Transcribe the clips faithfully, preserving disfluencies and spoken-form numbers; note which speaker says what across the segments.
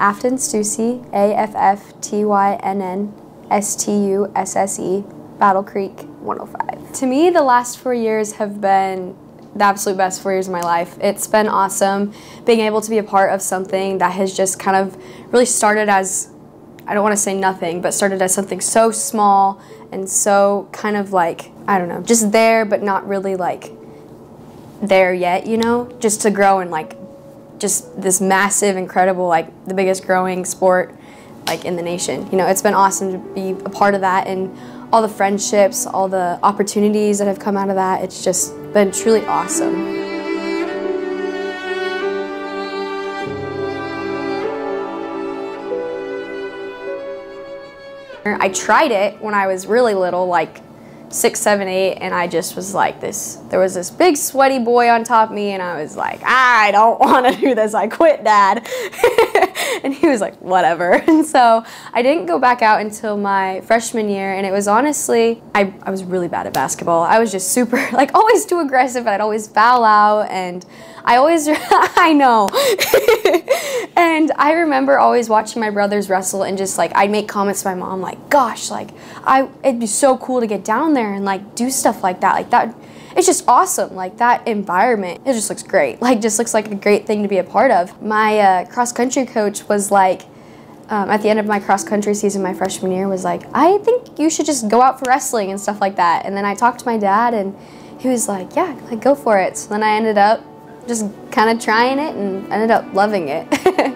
Speaker 1: Afftynn Stusse, A F F T Y N N S T U S S E, Battle Creek one oh five. To me, the last four years have been the absolute best four years of my life. It's been awesome being able to be a part of something that has just kind of really started as, I don't want to say nothing, but started as something so small and so kind of like, I don't know, just there but not really like there yet, you know? Just to grow and like just this massive, incredible, like the biggest growing sport like in the nation. You know, it's been awesome to be a part of that, and all the friendships, all the opportunities that have come out of that. It's just been truly awesome. I tried it when I was really little, like six, seven, eight, and I just was like this, there was this big sweaty boy on top of me, and I was like, I don't want to do this, I quit, Dad. And he was like, whatever. And so I didn't go back out until my freshman year, and it was honestly, I, I was really bad at basketball. I was just super, like always too aggressive, I'd always foul out, and I always, I know. And I remember always watching my brothers wrestle, and just like, I'd make comments to my mom like, gosh, like, I, it'd be so cool to get down there and like do stuff like that. Like that, it's just awesome. Like that environment, it just looks great. Like just looks like a great thing to be a part of. My uh, cross country coach was like, um, at the end of my cross country season, my freshman year, was like, I think you should just go out for wrestling and stuff like that. And then I talked to my dad, and he was like, yeah, like go for it. So then I ended up just kind of trying it and ended up loving it.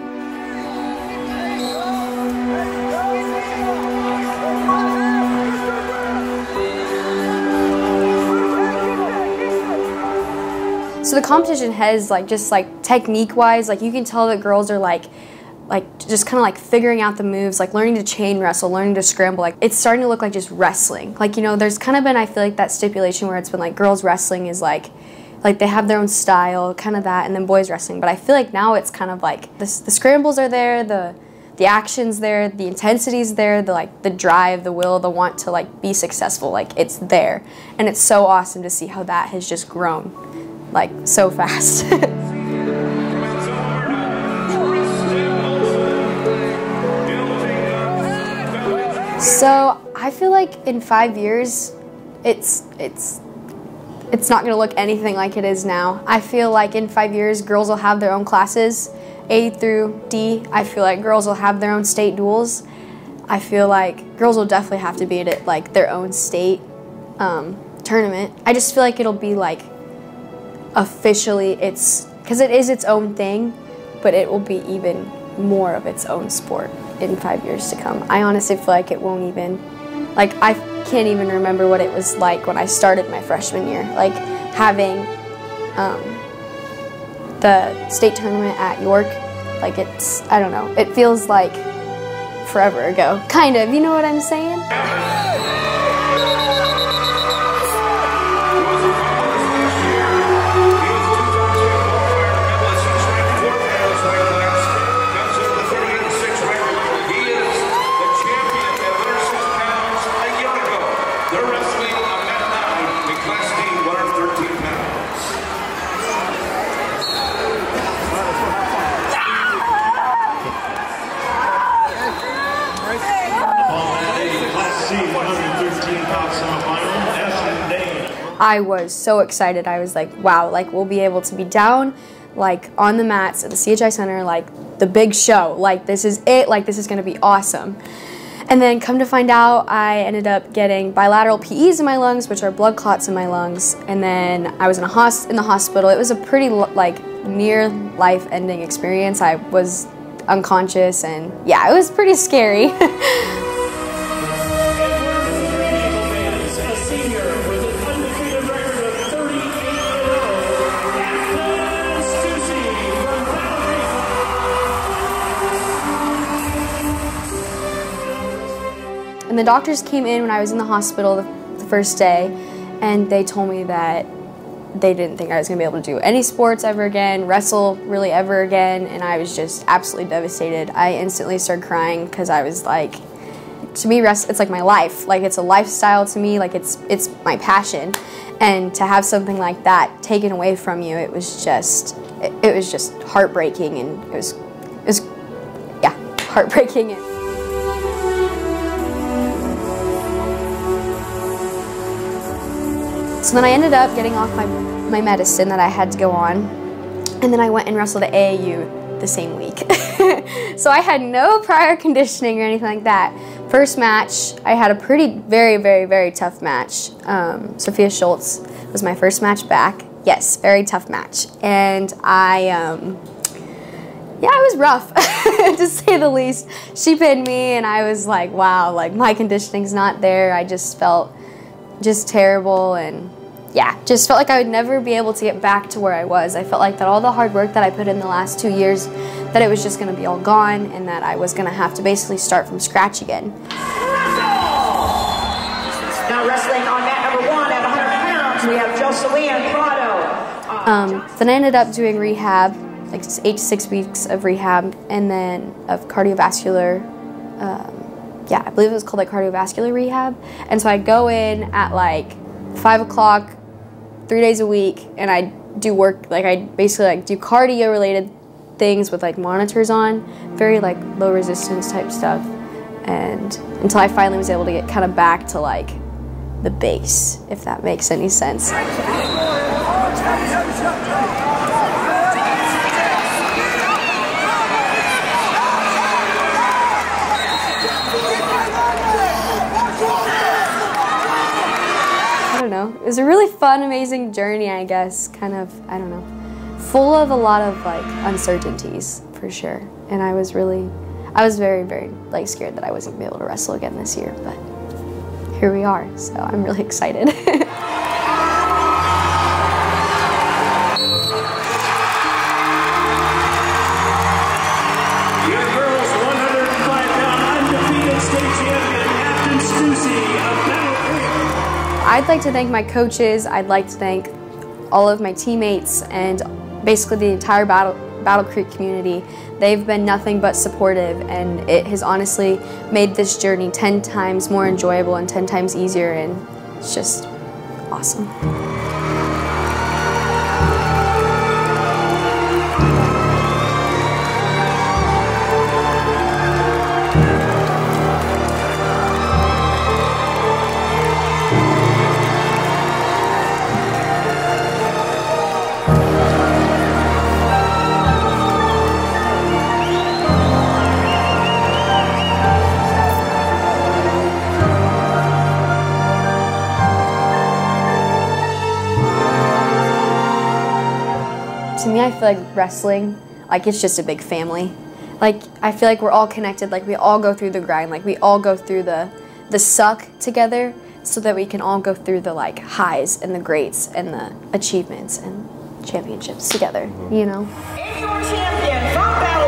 Speaker 1: So the competition has like just like technique wise, like you can tell that girls are like like just kind of like figuring out the moves, like learning to chain wrestle, learning to scramble. Like it's starting to look like just wrestling. Like, you know, there's kind of been, I feel like, that stipulation where it's been like girls wrestling is like like they have their own style, kind of that, and then boys wrestling. But I feel like now it's kind of like this, the scrambles are there, the the action's there, the intensity's there, the like the drive, the will, the want to like be successful. Like it's there, and it's so awesome to see how that has just grown like so fast. So I feel like in five years, it's it's it's not going to look anything like it is now. I feel like in five years, girls will have their own classes, A through D. I feel like girls will have their own state duels. I feel like girls will definitely have to be at like their own state um, tournament. I just feel like it'll be like officially, it's because it is its own thing, but it will be even more of its own sport in five years to come. I honestly feel like it won't even, like I can't even remember what it was like when I started my freshman year. Like having um, the state tournament at York, like it's, I don't know, it feels like forever ago, kind of, you know what I'm saying? I was so excited. I was like, wow, like we'll be able to be down like on the mats at the C H I Center, like the big show, like this is it, like this is gonna be awesome. And then come to find out, I ended up getting bilateral P Es in my lungs, which are blood clots in my lungs, and then I was in a hos in the hospital. It was a pretty like near life-ending experience. I was unconscious, and yeah, it was pretty scary. And the doctors came in when I was in the hospital the, the first day, and they told me that they didn't think I was going to be able to do any sports ever again, wrestle really ever again, and I was just absolutely devastated. I instantly started crying because I was like, to me, rest, it's like my life. Like it's a lifestyle to me, like it's, it's my passion. And to have something like that taken away from you, it was just, it, it was just heartbreaking, and it was, it was, yeah. heartbreaking. So then I ended up getting off my, my medicine that I had to go on, and then I went and wrestled at A A U the same week. So I had no prior conditioning or anything like that. First match, I had a pretty, very, very, very tough match. Um, Sophia Schultz was my first match back. Yes, very tough match. And I, um, yeah, it was rough, to say the least. She pinned me, and I was like, wow, like my conditioning's not there. I just felt just terrible, and yeah, just felt like I would never be able to get back to where I was. I felt like that all the hard work that I put in the last two years, that it was just going to be all gone, and that I was going to have to basically start from scratch again.
Speaker 2: Now wrestling on mat number one at one hundred pounds, we have Jocelyn Prado.
Speaker 1: Um, then I ended up doing rehab, like eight to six weeks of rehab, and then of cardiovascular, um, yeah, I believe it was called like cardiovascular rehab. And so I go in at like five o'clock, three days a week, and I do work, like I basically like do cardio related things with like monitors on, very like low resistance type stuff, and until I finally was able to get kind of back to like the base, if that makes any sense. I don't know. It was a really fun, amazing journey, I guess. Kind of, I don't know, full of a lot of like uncertainties for sure. And I was really, I was very, very like scared that I wasn't gonna be able to wrestle again this year. But here we are. So I'm really excited. I'd like to thank my coaches. I'd like to thank all of my teammates and basically the entire Battle, Battle Creek community. They've been nothing but supportive, and it has honestly made this journey ten times more enjoyable and ten times easier, and it's just awesome. To me, I feel like wrestling, like it's just a big family. Like I feel like we're all connected, like we all go through the grind, like we all go through the the suck together so that we can all go through the like highs and the greats and the achievements and championships together, you know?
Speaker 2: And your champion from Battle